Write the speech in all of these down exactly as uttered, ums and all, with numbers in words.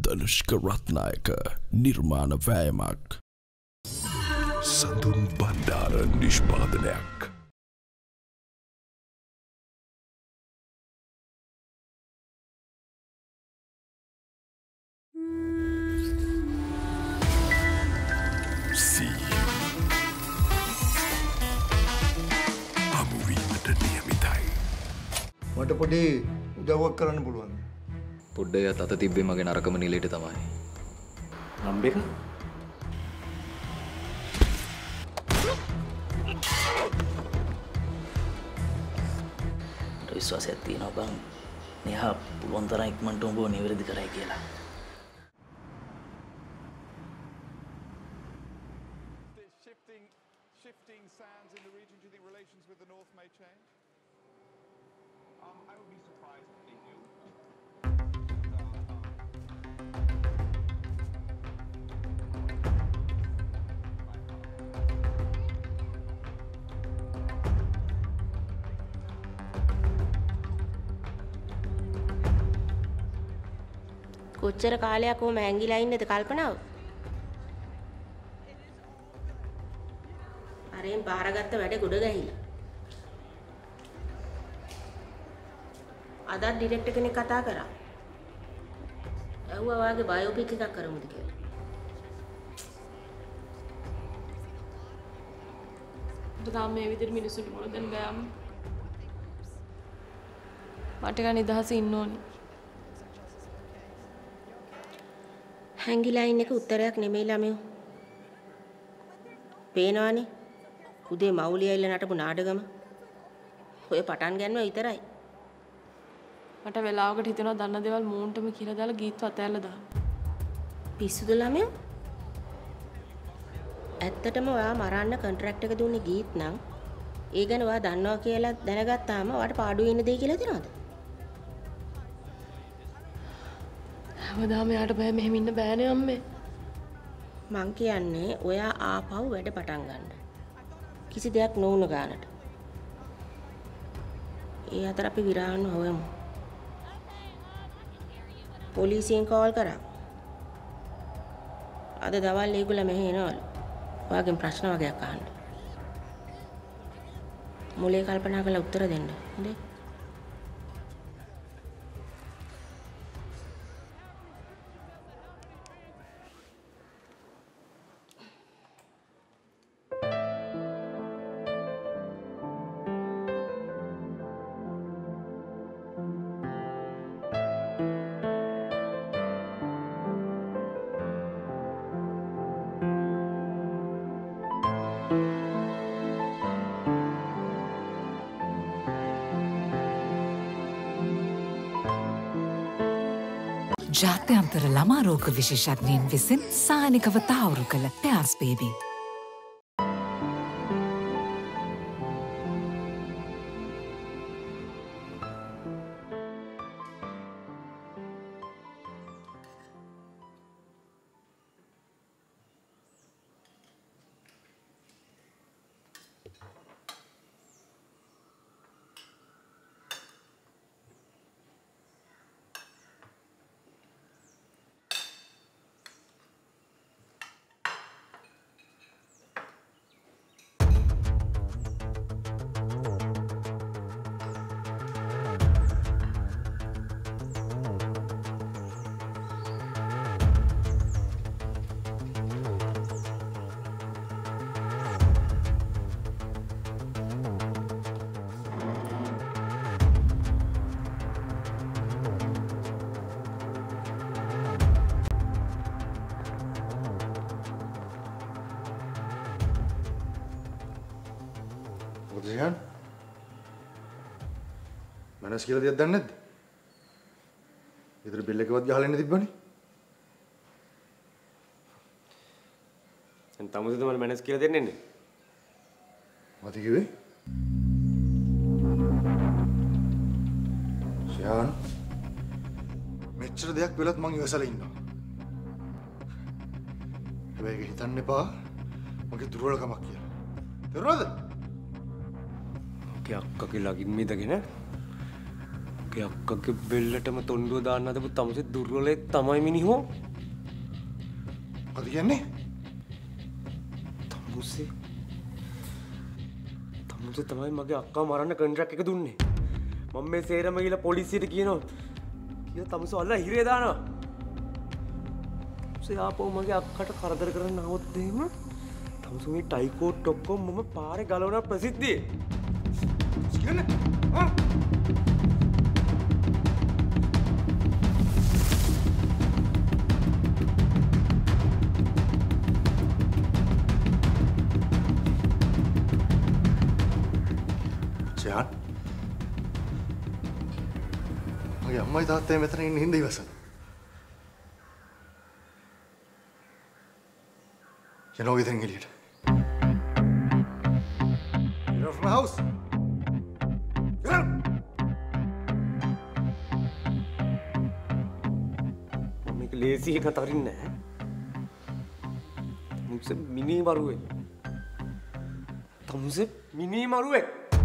ධනුෂ්ක රත්නායක නිර්මාණ වෑයමක්. සඳුන් බණ්ඩාර නිෂ්පාදනයක්. හමුවීමට නියමිතයි. මට පොඩි උදව්වක් කරන්න පුළුවන්. පොඩ්ඩක් අත තිබ්බේ මගේ නරකම නිලයට තමයි. නම්බර එක විශ්වාසයක් තියෙනවා බං. මෙහා පුළුවන් තරම් ඉක්මනට උඹව නිවැරදි කරයි කියලා. Shifting, shifting sands in the region. Do you think relations with the North may change? Um, I would be surprised if they do. කොච්චර කාලයක් ඕම ඇංගිලා ඉන්නද කල්පනාව? අරෙන් බාරගත්ත වැඩ ගොඩ ගහිලා. අදත් ඩිරෙක්ටර් කෙනෙක් කතා කරා. ඇහුවා වාගේ බයෝපික් එකක් කරමුද කියලා. තාම මේ විදිහට මිනිස්සුන්ට මොන දෙන්න බෑම. මට ගන්න නිදහස ඉන්න ඕනේ. හැංගිලා ඉන්න එක උත්තරයක් නෙමෙයි ළමයෝ. පේනවනේ. උදේ මවුලිය ඇවිල්ලා නටපු නාටකම. ඔය පටන් ගන්නව විතරයි. මට වෙලාවකට හිතෙනවා දන්න දේවල් මූන්ටම කියලා දාලා ගීත් අතෑරලා දාන්න. පිස්සුද ළමයෝ? ඇත්තටම ඔයා මරන්න කොන්ට්‍රැක්ට් එක දුන්නේ ගීත් නම් ඒ ගැන ඔයා දන්නවා කියලා දැනගත්තාම ඔයාට පාඩුවේ ඉන්න දෙයි කියලා දෙනවද? හැමදාම යාට බෑ මෙහෙම ඉන්න බෑනේ අම්මේ. මං කියන්නේ ඔයා ආපහු වැඩ පටන් ගන්න. කිසි දෙයක් නොවුන ගානට. ඒ අතර අපි විරාන්න හොයමු. පොලිසියෙන් කෝල් කරා. අද දවල් ඒගොල්ලෝ මෙහෙ එනවලු. ඔයාගෙන් ප්‍රශ්න වගේක් අහන්න. මුලේ කල්පනා කරලා උත්තර දෙන්න. හොඳේ? ජාත්‍යන්තර ළමා රෝග විශේෂඥයින් විසින් සායනිකව තහවුරු කළ පෙයාස් බේබි. Zihan, මනස් කියලා දෙයක් දන්නේ නැද්ද? ඊතර බිල් එකවත් ගහලා ඉන්න තිබ්බනේ. දැන් තමුසෙද මම මනස් කියලා දෙන්නේ නේ. මොකද කිව්වේ? Zihan, මෙච්චර දෙයක් වෙලත් මං ඉවසලා ඉන්නවා. හැබැයි ඒක හිතන්න එපා මගේ දුර්වලකමක් කියලා. තේරුණාද? අක්ක කියලා ගින් මිදගෙන මගේ අක්කගේ බෙල්ලටම තොණ්ඩුව දාන්න හදපු තමුසේ දුර්වලේ තමයි මිනිහෝ. මොකද කියන්නේ? තමුසේ තමුසේ තමයි මගේ අක්කා මරන්න කොන්ට්‍රැක්ට් එක දුන්නේ. මම මේ සේරම ගිහලා පොලිසියට කියනවා. කියලා තමුසේ අල්ලලා හිරේ දානවා. තමුසේ ආපහු මගේ අක්කට කරදර කරන්න આવොත් එහෙම තමුසේ මේ ටයිකෝට් ඔක්කොම මම පාරේ ගලවන ප්‍රසිද්ධියේ. කියන්නේ? ආ ජාන් මගේ අම්මයි තාත්තයි මෙතන ඉන්න හින්දා ඉවසන. යනවා ගෙදරින් එළියට. Get out of my house. Get out. මම මේක ලේසි එක තරින්නේ නැහැ. තමුසේ මිනි මරුවේ. තමුසේ මිනි මරුවේ.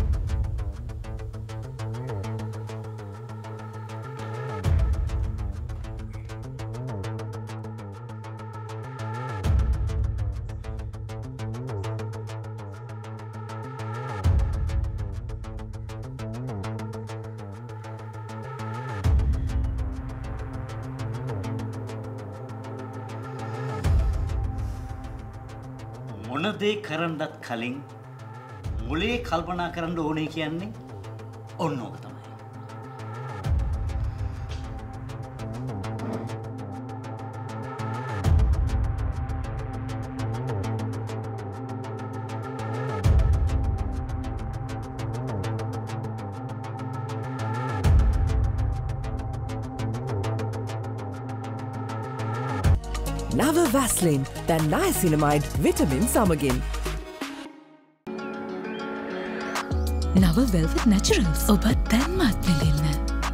මොන දේ කරන්නත් කලින් මුලේ කල්පනා කරන්න ඕනේ කියන්නේ ඔන්න ඕක තමයි. නව වැස්ලින් දැන් නයසිනමයිඩ් විටමින් සමගින්. නව වෙල්වෙට් නැචරල්ස් ඔබ දැන්මත් විඳින්න.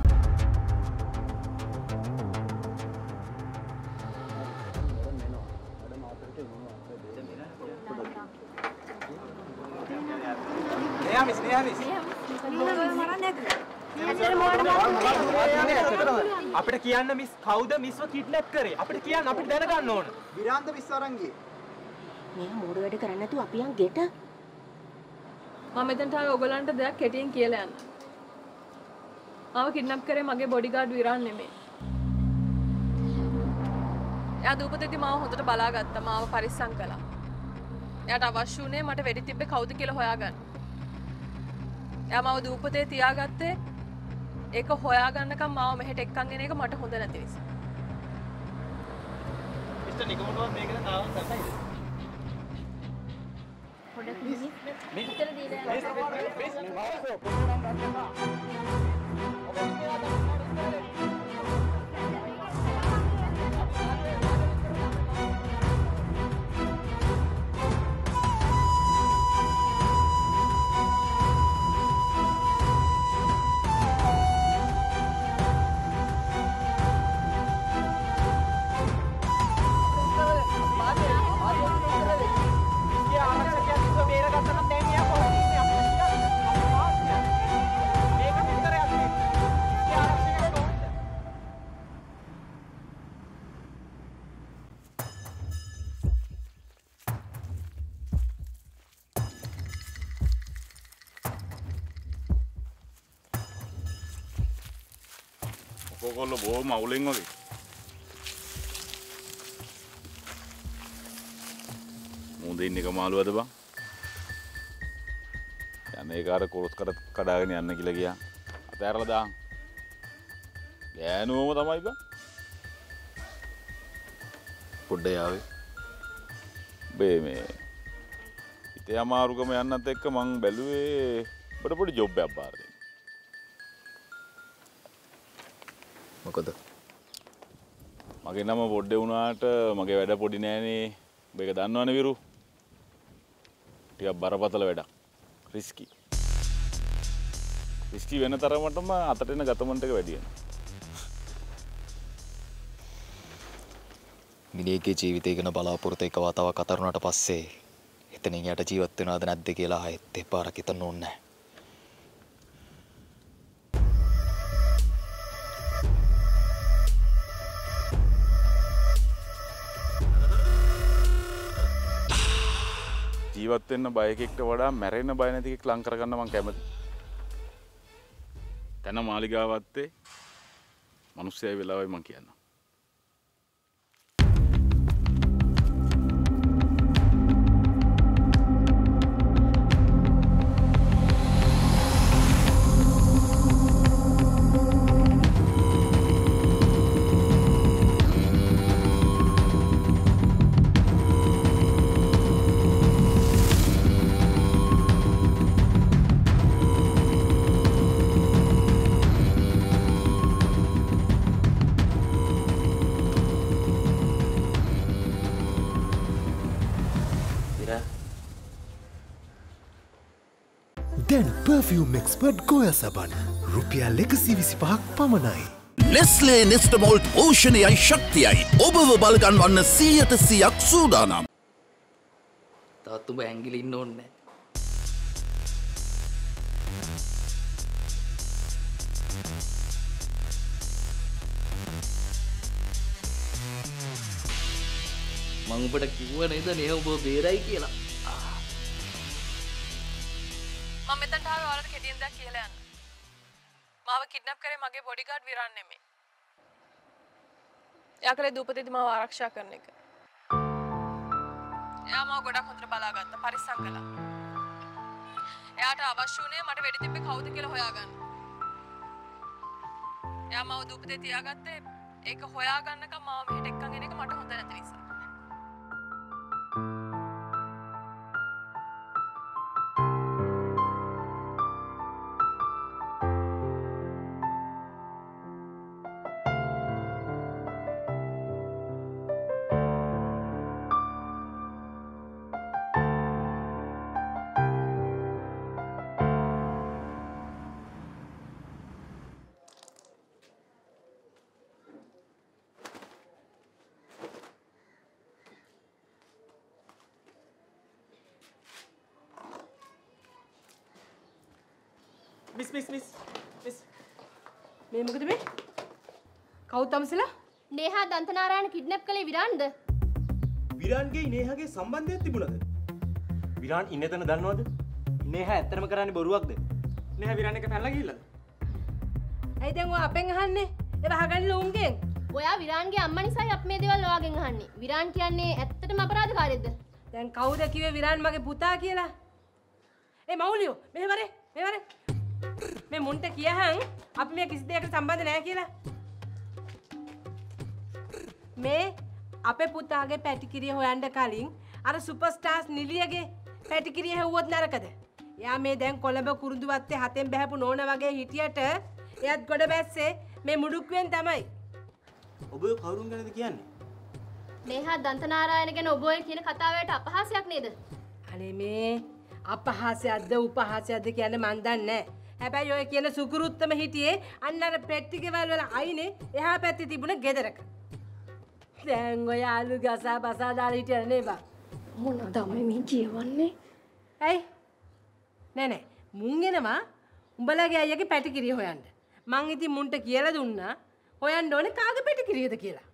අපිට කියන්න මිස් කවුද මිස්ව කිඩ්නැප් කරේ? අපිට කියන්න අපිට දැනගන්න ඕන. විරාන්ත මිස් අරන් ගියේ. මෙයා මෝඩ වැඩ කරන්නේ නැතුව අපි යන් ගෙට. මම මෙතනට ආවේ ඔයගලන්ට දෙයක් කෙටියෙන් කියලා යන්න. මාව කිඩ්නැප් කරේ මගේ බොඩිගාඩ් විරාන් නෙමෙයි. එයා දූපතේදී මාව හොඳට බලාගත්තා. මාව පරිස්සම් කළා. එයාට අවශ්‍ය වුණේ මට වෙඩි තිබ්බේ කවුද කියලා හොයාගන්න. එයා මාව දූපතේ තියාගත්තේ ඒක හොයාගන්නකම් මාව මෙහෙට එක්කන් එන එක මට හොඳ නැති නිසා. මිස්ටර් නිකමටවත් මේක තාම කරන්නයිද? පොඩක් මිනිස් මෙතන දීලා ඔයගොල්ලෝ බොහොම අවුලෙන් වගේ. මුදින් එක මාළුවද බං? යන්නේ කාර කොරස් කඩ කඩාගෙන යන්න කියලා ගියා. අතෑරලා දාන්න. ගෑනුවම තමයි බං. පොඩ්ඩ යාවේ. බේ මේ ඉතින් අමාරුකම යන්නත් එක්ක මං බැලුවේ පොඩ පොඩි ජොබ් එකක් බාර දෙන්න. මොකද මගේ නම පොඩ්ඩේ වුණාට මගේ වැඩ පොඩි නෑනේ. ඔබ ඒක දන්නවනේ විරු. ටිකක් බරපතල වැඩක්. රිස්කි. රිස්කි වෙන තරමටම අතට එන ගතමන්ට් එක වැඩි වෙනවා. මිනිහගේ ජීවිතය ගැන බලාපොරොත්තු එක වතාවක් අතරුණාට පස්සේ එතනින් යට ජීවත් වෙනවද නැද්ද කියලා ආයෙත් දෙපාරක් හිතන්න ඕනේ නැහැ. ජීවත් වෙන්න බය එකෙක්ට වඩා මැරෙන්න බය නැති එකෙක් ලං කරගන්න මම කැමතියි. තන මාලිගාවත්තේ මිනිස්සයයි වෙලාවයි මම කියනවා. දැන් පර්ෆියුම් එක්ස්පර්ට් ගෝය සබන් රුපියල් එකසිය විසිපහක් පමණයි. නෙස්ලේ නෙස්ටමෝල්ට් පෝෂණයයි ශක්තියයි ඔබව බලගන්වන්න සීයට සියක් සූදානම්. තාත්තු උඹ ඇංගිලි ඉන්න ඕනේ. මං උඹට කිව්ව නේද නේ ඔබ බේරයි කියලා. මම මෙතනට ආවේ ඔයාලට කෙටියෙන් දෙයක් කියලා යන්න. මාව කිඩ්නැප් කරේ මගේ බොඩිගාඩ් විරාන් නෙමෙයි. එයා කලේ දූපතේදී මාව ආරක්ෂා කරන එක. එයා මාව ගොඩක් හොඳට බලාගත්තා, පරිස්සම් කළා. එයාට අවශ්‍ය වුණේ මට වෙඩි තිබ්බේ කවුද කියලා හොයාගන්න. එයා මාව දූපතේ තියාගත්තේ ඒක හොයාගන්නකම් මාව මෙහෙට එක්කන් එන එක මට හොඳ නැති නිසා. මිස් මිස් මිස් මිස් මේ මොකද මේ? කවුද තමසලා? නේහා දන්තනාරායන කිඩ්නැප් කළේ විරාන්ද? විරාන්ගේ නේහාගේ සම්බන්ධයක් තිබුණද? විරාන් ඉන්නේ තැන දන්නවද? නේහා ඇත්තටම කරන්නේ බොරුවක්ද? නේහා විරාන් එක පැනලා ගිහිල්ලාද? ඇයි දැන් ඔය අපෙන් අහන්නේ? ඒ වහගන්න ලොන්ගෙන්. ඔයා විරාන්ගේ අම්මා නිසායි අපි මේ දේවල් ඔයාගෙන් අහන්නේ. විරාන් කියන්නේ ඇත්තටම අපරාධකාරයෙක්ද? දැන් කවුද කිව්වේ විරාන් මගේ පුතා කියලා? ඒ මවුලියෝ මෙහෙ වරේ මෙහෙ වරේ මේ මුන්ට කියහන් අපි මේ කිසි දෙයකට සම්බන්ධ නැහැ කියලා. මේ අපේ පුතාගේ පැටිකිරිය හොයන්න කලින් අර සුපර්ස්ටාර්ස් නිලියගේ පැටිකිරිය හෙව්වොත් නරකද? එයා මේ දැන් කොළඹ කුරුඳුවත්තේ හතෙන් බහැපු නෝන වගේ හිටියට එයත් ගොඩ බැස්සේ මේ මුඩුක්වෙන් තමයි. ඔබ කවුරුන් ගැනද කියන්නේ? නේහා දන්තනාරායන ගැන ඔබ ඔය කියන කතාවට අපහාසයක් නේද? අනේ මේ අපහාසයක්ද උපහාසයක්ද කියන්නේ මන් දන්නේ නැහැ. හැබැයි ඔය කියන සුකුරුත්තම හිටියේ අන්න අර පෙට්ටිකවල වල අයිනේ එහා පැත්තේ තිබුණ ගෙදරක. දැන් ඔය ආලු ගසා බසා දාලා හිටියනේ නේ බා. මොනවද මේ කියවන්නේ? ඇයි? නෑ නෑ මුන් එනවා උඹලගේ අයියාගේ පැටිකිරිය හොයන්න. මං ඉතින් මුන්ට කියලා දුන්නා හොයන්න ඕනේ කාගේ පැටිකිරියද කියලා.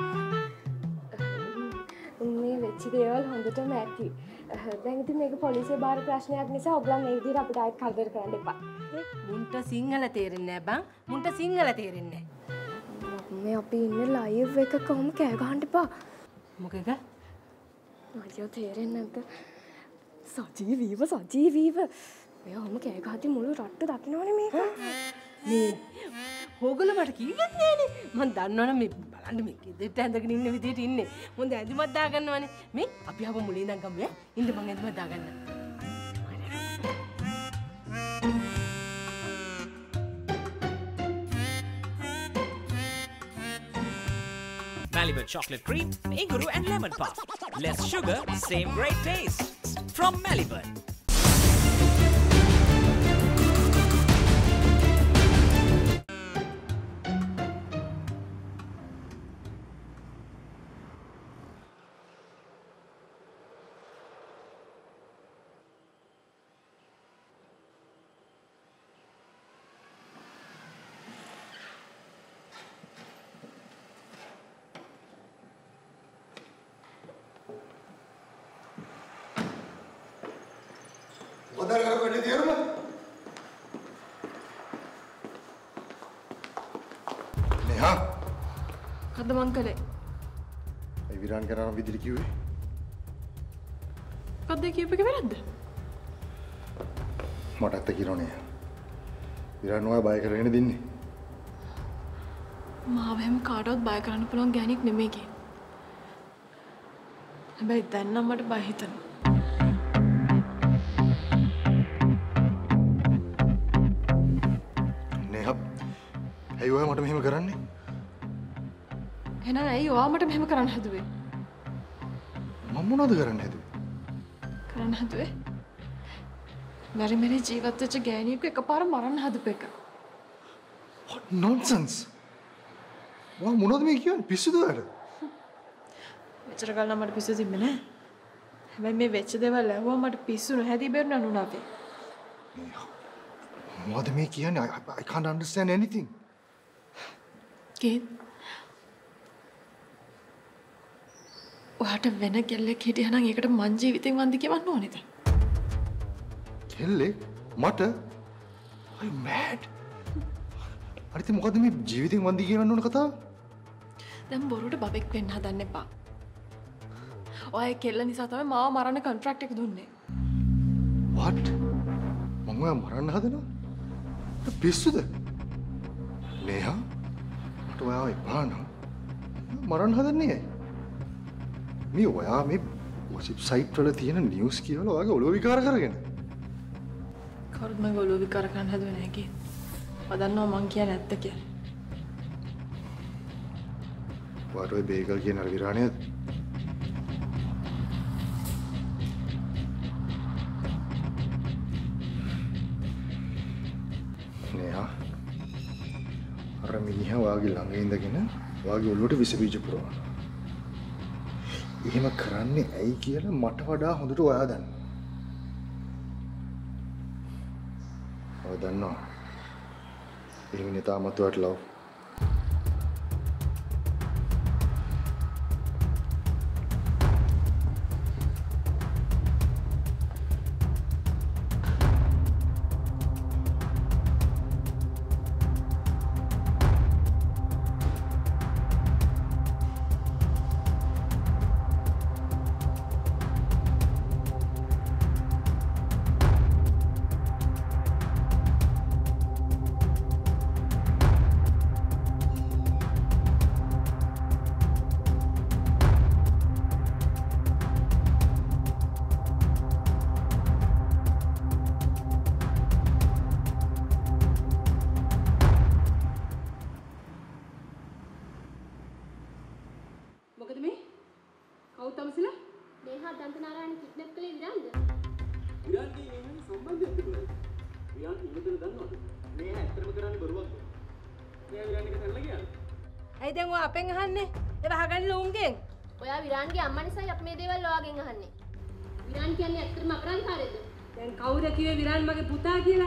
මේ වෙච්ච දේවල් හොඳටම ඇති. දැන් ඉතින් මේක පොලිසිය බාර ප්‍රශ්නයක් නිසා ඔයගොල්ලන් මේ විදිහට අපිට ආයෙත් කරදර කරන්න එපා. මුන්ට සිංහල තේරෙන්නේ නැහැ බං. මුන්ට සිංහල තේරෙන්නේ නැහැ. මේ අපි ඉන්නේ ලයිව් එක කොහොම කෑ ගහන්න එපා. මොකද? අයියෝ තේරෙන්නේ නැද්ද? සජීවීව සජීවීව. මෙයාම කෑ ගහති මුළු රට්ට දකින්නවනේ මේක. මේ ඕගොල්ලෝ මට කිව්වෙත් නෑනේ. මං දන්නවනේ මේ බලන්න මේ ගෙදරට ඇඳගෙන ඉන්න විදිහට ඉන්නේ. මොන්ද ඇඳුමක් දාගන්නවනේ. මේ අපි ආව මුලින් ඉඳන් ගමු ඈ. ඉන්න මං ඇඳුමක් දාගන්න. Malibu chocolate cream, Inguru and lemon puff. Less sugar, same great taste. From Malibu. තේරුම? නේහා. කද්ද මං කළේ? ඒ විරාන් කරන විදිහට කිව්වේ. කද්ද කියපේක වැරද්ද? මටත් කිරෝනේ. විරාන් ඔය බය කරගෙන දින්නේ. මාව හැම කාටවත් බය කරන්න පුළුවන් ගෑණියෙක් නෙමෙයි කි. හැබැයි දැන් නම් මට බය හිතෙනවා. නේහා. ඇයි ඔය මට මෙහෙම කරන්නේ? එහෙනම් ඇයි ඔයා මට මෙහෙම කරන්න හැදුවේ? මම මොනවද කරන්න හැදුවේ? කරන්න හැදුවේ? මැරි මැරි ජීවත් වෙච්ච ගෑණියෙක් එකපාර මරන්න හදපු එක. What nonsense! වා මොනවද මේ කියන්නේ? පිස්සුද ඔයාලට? මෙච්චර කල් නම් මට පිස්සු තිබ්බේ නෑ. හැබැයි මේ වෙච්ච දේවල් ඇහුවා මට පිස්සු නොහැදී බැරුණා නුනාවේ. මොකද මේ කියන්නේ? I, I can't understand anything. කේත් ඔයාට වෙන කෙල්ලෙක් හිටියනම් ඒකට මං ජීවිතෙන් වන්දි කියවන්න ඕනේද? කෙල්ලෙක්? මට? Are you mad? අනිත් මොකද මේ ජීවිතෙන් වන්දි කියවන්න ඕන කතාව? දැන් බොරුවට බබෙක් වෙන්න හදන්න එපා. ඔය කෙල්ල නිසා තමයි මාව මරන්න කොන්ට්‍රැක්ට් එක දුන්නේ. What? මම ඔයා මරන්න හදනවා? පිස්සුද? නේහා? මට ඔයාව එපා නෝ. මරන්න හදන්නේ ඇයි? මේ ඔයා මේ ගොසිප් සයිට් වල තියෙන නිවුස් කියවලා ඔයාගේ ඔළුව විකාර කරගෙන. කවුරුත් මගේ ඔළුව විකාර කරන්න හදුවේ නැහැ කී. ඔයා දන්නවා මං කියන්නේ ඇත්ත කියලා. ඔයාට ඔය බේගල් කියන අර විරාණියද? නේහා. අර මිනිහා ඔයාගේ ළඟ ඉඳගෙන ඔයාගේ ඔළුවට විස බීජ පුරවනවා. එහෙම කරන්නේ ඇයි කියලා මට වඩා හොඳට ඔයා දන්නවා. ඔයා දන්නවා. එහෙම නේ තාමත් ඔයාට ලව්. මොකද මේ? කවුද තමසලා? නේහා දන්තනාරායන කිඩ්නැප් කළේ විරාන්ද? විරාන්ගේ මේ සම්බන්ධයක් තිබුණා. විරාන් ඉන්නදල දන්නවද? නේහා ඇත්තටම කරන්නේ බරුවක්ද? නේහා විරාන්ගේ තැනලා ගියා. ඇයි දැන් ඔයා අපෙන් අහන්නේ? ඒක අහගන්න ලුම්ගෙන්. ඔයා විරාන්ගේ අම්මා නිසායි අපි මේ දේවල් ඔයාගෙන් අහන්නේ. විරාන් කියන්නේ ඇත්තටම අපරාධකාරයද? දැන් කවුද කිව්වේ විරාන් මගේ පුතා කියලා?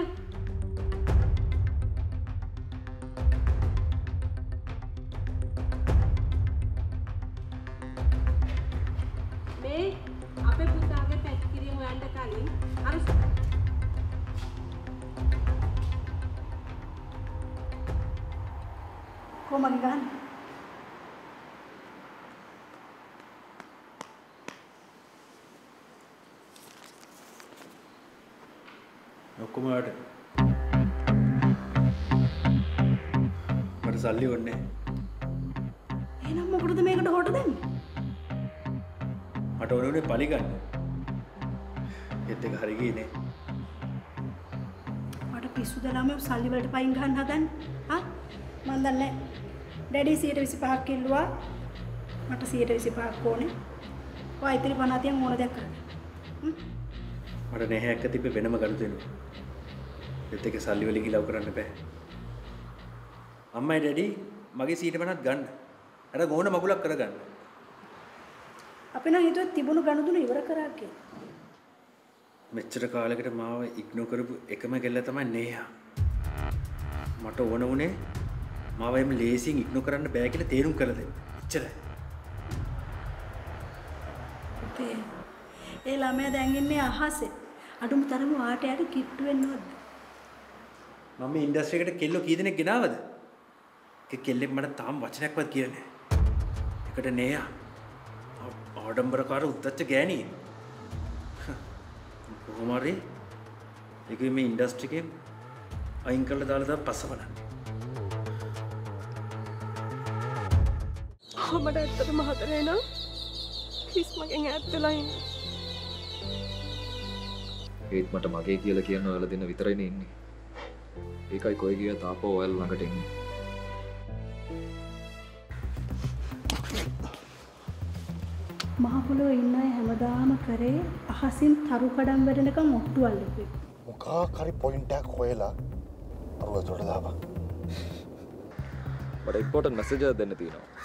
මේ අපේ පුතාගේ පැතිකිරිය හොයන්න කලින් අර කොහමද ගන්න? ඔක්කොම වලට මට සල්ලි ඕනේ. එහෙනම් මොකටද මේකට හොට දෙන්නේ? මට ඕනේ පලි ගන්න. ඒත් එක හරි ගියේ නේ. මට පිස්සුද ළමයි සල්ලි වලට පයින් ගන්න හදන්නේ. හා? මන් දන්නේ ඩැඩි සියයට විසිපහක් කිල්ලුවා. මට සියයට විසිපහක් ඕනේ. ඔය ඉතිරි පනහ තියන් ඕන දෙයක් කරන්න. මට නැහැ එක තිබ්බේ වෙනම ගන්න දෙනවා. ඒත් එක සල්ලි වලින් ගිලව් කරන්න බෑ. අම්මයි ඩැඩි මගේ සීට පනහක් ගන්න. අර ගෝණ මගුලක් කරගන්න. අපි නම් හිතුවේ තිබුණු ගනුදුන ඉවර කරා කියලා. මෙච්චර කාලයකට මාව ඉග්නෝ කරපු එකම කෙල්ල තමයි නේහා. මට ඕන වුණේ මාව එම් ලේසියෙන් ඉග්නෝ කරන්න බෑ කියලා තේරුම් කරලා දෙන්න. එච්චරයි. පුතේ, ඒ ළමයා දැන් ඉන්නේ අහසේ. අඩුම තරම වාට යට කිට්ටු වෙන්නවද? මම මේ ඉන්ඩස්ට්‍රි එකට කෙල්ලෝ කී දෙනෙක් ගෙනාවද? ඒ කෙල්ලෙක් මට තාම වචනයක්වත් කියන්නේ නැහැ. ඒකට නේයා ආඩම්බරකාර උද්දච්ච ගෑණි. කොහොම හරි ඒක මේ ඉන්ඩස්ට්‍රි එකේ අයින් කරලා දාලා දාප පස්ස බලන්න. මට ඇත්තටම හදලේ නම් කිස් මගෙන් ඈත් වෙලා ඉන්න. ඒත් මට මගේ කියලා කියන්න ඔයාලා දෙන්න විතරයිනේ ඉන්නේ. ඒකයි කොයි ගියා තාපෝ ඔයාලා ළඟට එන්නේ. මහ පොළොවේ ඉන්න අය හැමදාම කරේ අහසින් තරු කඩම් වැටෙනකම් ඔට්ටු අල්ලපේ. මොකක් හරි පොයින්ට් එකක් හොයලා අරුව ඇතුලට දාපන්. මට ඉම්පෝටන්ට් මැසේජ් එකක් දෙන්න තියෙනවා.